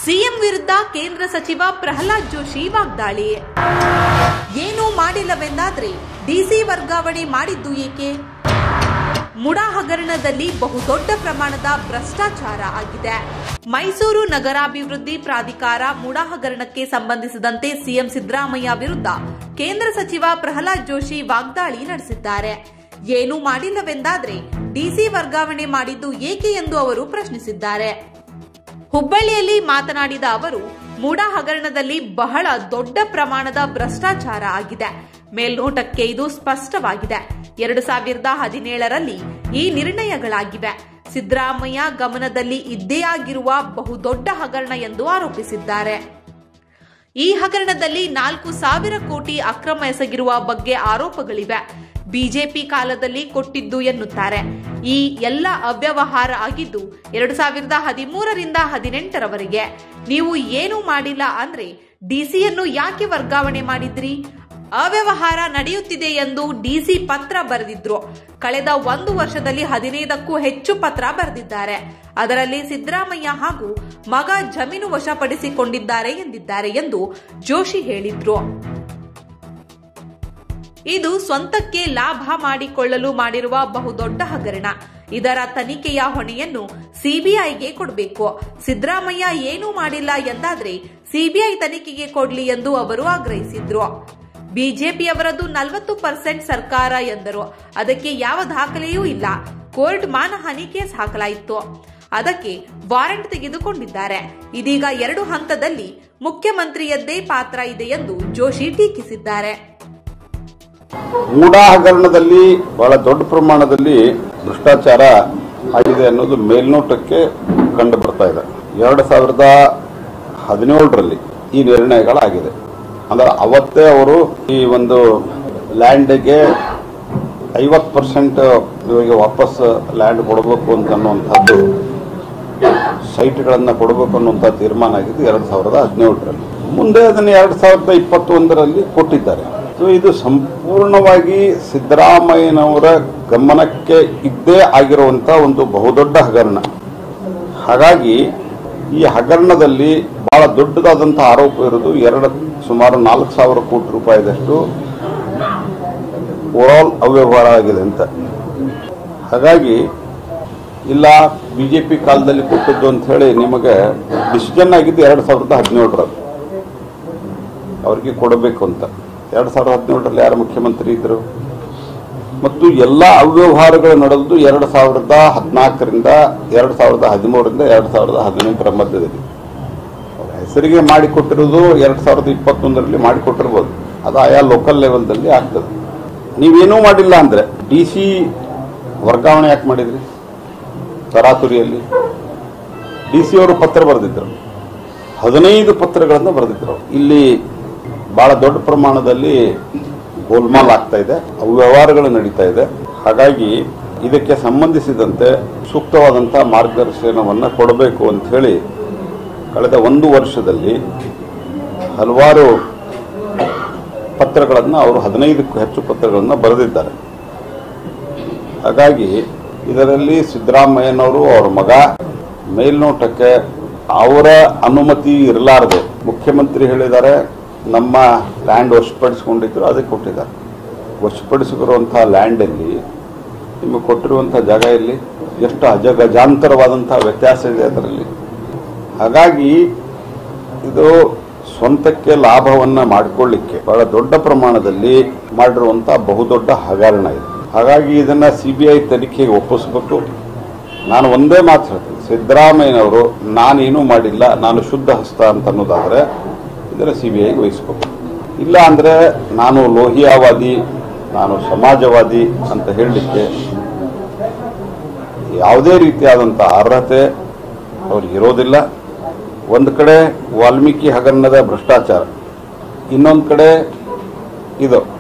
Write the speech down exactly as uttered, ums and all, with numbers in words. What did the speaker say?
CM ವಿರುದ್ಧ ಕೇಂದ್ರ ಸಚಿವ ಪ್ರಹ್ಲಾದ್ ಜೋಶಿ ವಾಗ್ದಾಳಿ. ಏನೂ ಮಾಡಿಲ್ಲವೆಂದಾದ್ರೆ ಡಿಸಿ ವರ್ಗಾವಣೆ ಮಾಡಿದ್ದು ಏಕೆ? ಮುಡಾ ಹಗರಣದಲ್ಲಿ ಬಹುದೊಡ್ಡ ಪ್ರಮಾಣದ ಭ್ರಷ್ಟಾಚಾರ ಆಗಿದೆ. ಮೈಸೂರು ನಗರಾಭಿವೃದ್ಧಿ ಪ್ರಾಧಿಕಾರ ಮುಡಾ ಹಗರಣಕ್ಕೆ ಸಂಬಂಧಿಸಿದಂತೆ ಸಿಎಂ ಸಿದ್ದರಾಮಯ್ಯ ವಿರುದ್ಧ ಕೇಂದ್ರ ಸಚಿವ ಪ್ರಹ್ಲಾದ್ ಜೋಶಿ ವಾಗ್ದಾಳಿ ನಡೆಸಿದ್ದಾರೆ. ಏನೂ ಮಾಡಿಲ್ಲವೆಂದಾದ್ರೆ ಡಿಸಿ ವರ್ಗಾವಣೆ ಮಾಡಿದ್ದು ಏಕೆ ಎಂದು ಅವರು ಪ್ರಶ್ನಿಸಿದ್ದಾರೆ. ಹುಬ್ಬಳ್ಳಿಯಲ್ಲಿ ಮಾತನಾಡಿದ ಅವರು, ಮುಡಾ ಹಗರಣದಲ್ಲಿ ಬಹಳ ದೊಡ್ಡ ಪ್ರಮಾಣದ ಭ್ರಷ್ಟಾಚಾರ ಆಗಿದೆ. ಮೇಲ್ನೋಟಕ್ಕೆ ಇದು ಸ್ಪಷ್ಟವಾಗಿದೆ. ಎರಡು ಸಾವಿರದ ಹದಿನೇಳರಲ್ಲಿ ಈ ನಿರ್ಣಯಗಳಾಗಿವೆ. ಸಿದ್ದರಾಮಯ್ಯ ಗಮನದಲ್ಲಿ ಇದ್ದೇ ಆಗಿರುವ ಬಹುದೊಡ್ಡ ಹಗರಣ ಎಂದು ಆರೋಪಿಸಿದ್ದಾರೆ. ಈ ಹಗರಣದಲ್ಲಿ ನಾಲ್ಕು ಸಾವಿರ ಕೋಟಿ ಅಕ್ರಮ ಎಸಗಿರುವ ಬಗ್ಗೆ ಆರೋಪಗಳಿವೆ. ಬಿಜೆಪಿ ಕಾಲದಲ್ಲಿ ಕೊಟ್ಟಿದ್ದು ಎನ್ನುತ್ತಾರೆ. ಈ ಎಲ್ಲ ಅವ್ಯವಹಾರ ಆಗಿದ್ದು ಎರಡು ಸಾವಿರದ ಹದಿಮೂರರಿಂದ ಹದಿನೆಂಟರವರೆಗೆ. ನೀವು ಏನೂ ಮಾಡಿಲ್ಲ ಅಂದ್ರೆ ಡಿಸಿಯನ್ನು ಯಾಕೆ ವರ್ಗಾವಣೆ ಮಾಡಿದ್ರಿ? ಅವ್ಯವಹಾರ ನಡೆಯುತ್ತಿದೆ ಎಂದು ಡಿಸಿ ಪತ್ರ ಬರೆದಿದ್ರು. ಕಳೆದ ಒಂದು ವರ್ಷದಲ್ಲಿ ಹದಿನೈದಕ್ಕೂ ಹೆಚ್ಚು ಪತ್ರ ಬರೆದಿದ್ದಾರೆ. ಅದರಲ್ಲಿ ಸಿದ್ದರಾಮಯ್ಯ ಹಾಗೂ ಮಗ ಜಮೀನು ವಶಪಡಿಸಿಕೊಂಡಿದ್ದಾರೆ ಎಂದಿದ್ದಾರೆ ಎಂದು ಜೋಶಿ ಹೇಳಿದ್ರು. ಇದು ಸ್ವಂತಕ್ಕೆ ಲಾಭ ಮಾಡಿಕೊಳ್ಳಲು ಮಾಡಿರುವ ಬಹುದೊಡ್ಡ ಹಗರಣ. ಇದರ ತನಿಖೆಯ ಹೊಣೆಯನ್ನು ಸಿಬಿಐಗೆ ಕೊಡಬೇಕು. ಸಿದ್ದರಾಮಯ್ಯ ಏನೂ ಮಾಡಿಲ್ಲ ಎಂದಾದ್ರೆ ಸಿಬಿಐ ತನಿಖೆಗೆ ಕೊಡ್ಲಿ ಎಂದು ಅವರು ಆಗ್ರಹಿಸಿದ್ರು. ಬಿಜೆಪಿಯವರದ್ದು ನಲವತ್ತು ಪರ್ಸೆಂಟ್ ಸರ್ಕಾರ ಎಂದರು. ಅದಕ್ಕೆ ಯಾವ ದಾಖಲೆಯೂ ಇಲ್ಲ. ಕೋರ್ಟ್ ಮಾನಹಾನಿ ಕೇಸ್ ಹಾಕಲಾಯಿತು. ಅದಕ್ಕೆ ವಾರೆಂಟ್ ತೆಗೆದುಕೊಂಡಿದ್ದಾರೆ. ಇದೀಗ ಎರಡು ಹಂತದಲ್ಲಿ ಮುಖ್ಯಮಂತ್ರಿಯದ್ದೇ ಪಾತ್ರ ಇದೆ ಎಂದು ಜೋಶಿ ಟೀಕಿಸಿದ್ದಾರೆ. ಮುಡಾ ಹಗರಣದಲ್ಲಿ ಬಹಳ ದೊಡ್ಡ ಪ್ರಮಾಣದಲ್ಲಿ ಭ್ರಷ್ಟಾಚಾರ ಆಗಿದೆ ಅನ್ನೋದು ಮೇಲ್ನೋಟಕ್ಕೆ ಕಂಡು ಬರ್ತಾ ಇದೆ. ಎರಡು ಸಾವಿರದ ಹದಿನೇಳರಲ್ಲಿ ಈ ನಿರ್ಣಯಗಳಾಗಿದೆ. ಅಂದ್ರೆ ಅವತ್ತೇ ಅವರು ಈ ಒಂದು ಲ್ಯಾಂಡ್ಗೆ ಐವತ್ತು ಪರ್ಸೆಂಟ್ ಇವರಿಗೆ ವಾಪಸ್ ಲ್ಯಾಂಡ್ ಕೊಡಬೇಕು ಅಂತ ಅನ್ನುವಂಥದ್ದು, ಸೈಟ್ಗಳನ್ನ ಕೊಡಬೇಕು ಅನ್ನುವಂಥ ತೀರ್ಮಾನ ಆಗಿದ್ದು ಎರಡು ಸಾವಿರದ ಹದಿನೇಳರಲ್ಲಿ. ಮುಂದೆ ಅದನ್ನು ಎರಡು ಸಾವಿರದ ಇಪ್ಪತ್ತೊಂದರಲ್ಲಿ ಕೊಟ್ಟಿದ್ದಾರೆ. ಸೊ ಇದು ಸಂಪೂರ್ಣವಾಗಿ ಸಿದ್ದರಾಮಯ್ಯನವರ ಗಮನಕ್ಕೆ ಇದ್ದೇ ಆಗಿರುವಂತಹ ಒಂದು ಬಹುದೊಡ್ಡ ಹಗರಣ. ಹಾಗಾಗಿ ಈ ಹಗರಣದಲ್ಲಿ ಬಹಳ ದೊಡ್ಡದಾದಂತಹ ಆರೋಪ ಇರುವುದು ಎರಡು ಸುಮಾರು ನಾಲ್ಕು ಸಾವಿರ ಕೋಟಿ ರೂಪಾಯಿದಷ್ಟು ಓವರಾಲ್ ಅವ್ಯವಹಾರ ಆಗಿದೆ ಅಂತ. ಹಾಗಾಗಿ ಇಲ್ಲ ಬಿಜೆಪಿ ಕಾಲದಲ್ಲಿ ಕೊಟ್ಟಿದ್ದು ಅಂತ ಹೇಳಿ ನಿಮಗೆ ಡಿಸಿಷನ್ ಆಗಿದ್ದು ಎರಡು ಸಾವಿರದ ಹದಿನೇಳರಲ್ಲಿ ಅವರಿಗೆ ಕೊಡಬೇಕು ಅಂತ. ಎರಡು ಸಾವಿರದ ಹದಿನೇಳರಲ್ಲಿ ಯಾರು ಮುಖ್ಯಮಂತ್ರಿ ಇದ್ರು ಮತ್ತು ಎಲ್ಲ ಅವ್ಯವಹಾರಗಳು ನಡೆದು ಎರಡು ಸಾವಿರದ ಹದಿನಾಲ್ಕರಿಂದ ಎರಡು ಸಾವಿರದ ಹದಿಮೂರರಿಂದ ಎರಡು ಸಾವಿರದ ಹದಿನೆಂಟರ ಮಧ್ಯದಲ್ಲಿ ಹೆಸರಿಗೆ ಮಾಡಿಕೊಟ್ಟಿರೋದು ಎರಡು ಸಾವಿರದ ಇಪ್ಪತ್ತೊಂದರಲ್ಲಿ ಮಾಡಿಕೊಟ್ಟಿರ್ಬೋದು. ಅದು ಆಯಾ ಲೋಕಲ್ ಲೆವೆಲ್ದಲ್ಲಿ ಆಗ್ತದೆ. ನೀವೇನೂ ಮಾಡಿಲ್ಲ ಅಂದ್ರೆ ಡಿ ಸಿ ವರ್ಗಾವಣೆ ಯಾಕೆ ಮಾಡಿದ್ರಿ? ತರಾತುರಿಯಲ್ಲಿ ಡಿ ಸಿ ಅವರು ಪತ್ರ ಬರೆದಿದ್ರು, ಹದಿನೈದು ಪತ್ರಗಳನ್ನು ಬರೆದಿದ್ರು. ಇಲ್ಲಿ ಬಹಳ ದೊಡ್ಡ ಪ್ರಮಾಣದಲ್ಲಿ ಗೋಲ್ಮಾಲ್ ಆಗ್ತಾ ಇದೆ, ಅವ್ಯವಹಾರಗಳು ನಡೀತಾ ಇದೆ. ಹಾಗಾಗಿ ಇದಕ್ಕೆ ಸಂಬಂಧಿಸಿದಂತೆ ಸೂಕ್ತವಾದಂತಹ ಮಾರ್ಗದರ್ಶನವನ್ನು ಕೊಡಬೇಕು ಅಂತ ಹೇಳಿ ಕಳೆದ ಒಂದು ವರ್ಷದಲ್ಲಿ ಹಲವಾರು ಪತ್ರಗಳನ್ನು ಅವರು ಹದಿನೈದಕ್ಕೂ ಹೆಚ್ಚು ಪತ್ರಗಳನ್ನು ಬರೆದಿದ್ದಾರೆ. ಹಾಗಾಗಿ ಇದರಲ್ಲಿ ಸಿದ್ದರಾಮಯ್ಯನವರು ಅವರ ಮಗ ಮೇಲ್ನೋಟಕ್ಕೆ ಅವರ ಅನುಮತಿ ಇರಲಾರದೆ ಮುಖ್ಯಮಂತ್ರಿ ಹೇಳಿದ್ದಾರೆ ನಮ್ಮ ಲ್ಯಾಂಡ್ ವಶಪಡಿಸಿಕೊಂಡಿದ್ರು, ಅದಕ್ಕೆ ಕೊಟ್ಟಿದ್ದಾರೆ. ವಶಪಡಿಸಿರುವಂತಹ ಲ್ಯಾಂಡಲ್ಲಿ ನಿಮಗೆ ಕೊಟ್ಟಿರುವಂತಹ ಜಾಗ ಇಲ್ಲಿ ಎಷ್ಟು ಅಜಗಜಾಂತರವಾದಂತಹ ವ್ಯತ್ಯಾಸ ಇದೆ ಅದರಲ್ಲಿ. ಹಾಗಾಗಿ ಇದು ಸ್ವಂತಕ್ಕೆ ಲಾಭವನ್ನ ಮಾಡಿಕೊಳ್ಳಿಕ್ಕೆ ಬಹಳ ದೊಡ್ಡ ಪ್ರಮಾಣದಲ್ಲಿ ಮಾಡಿರುವಂತಹ ಬಹುದೊಡ್ಡ ಹಗರಣ ಇದೆ. ಹಾಗಾಗಿ ಇದನ್ನ ಸಿಬಿಐ ತನಿಖೆಗೆ ಒಪ್ಪಿಸಬೇಕು. ನಾನು ಒಂದೇ ಮಾತು ಹೇಳ್ತೀನಿ, ಸಿದ್ದರಾಮಯ್ಯನವರು ನಾನೇನೂ ಮಾಡಿಲ್ಲ, ನಾನು ಶುದ್ಧ ಹಸ್ತ ಅಂತ ಅನ್ನೋದಾದ್ರೆ ಇದನ್ನು ಸಿಬಿಐಗೆ ವಹಿಸಬೇಕು. ಇಲ್ಲ ಅಂದ್ರೆ ನಾನು ಲೋಹಿಯಾವಾದಿ, ನಾನು ಸಮಾಜವಾದಿ ಅಂತ ಹೇಳಲಿಕ್ಕೆ ಯಾವುದೇ ರೀತಿಯಾದಂತಹ ಅರ್ಹತೆ ಅವ್ರಿಗೆ ಇರೋದಿಲ್ಲ. ಒಂದು ಕಡೆ ವಾಲ್ಮೀಕಿ ಹಗರಣದ ಭ್ರಷ್ಟಾಚಾರ, ಇನ್ನೊಂದು ಕಡೆ ಇದು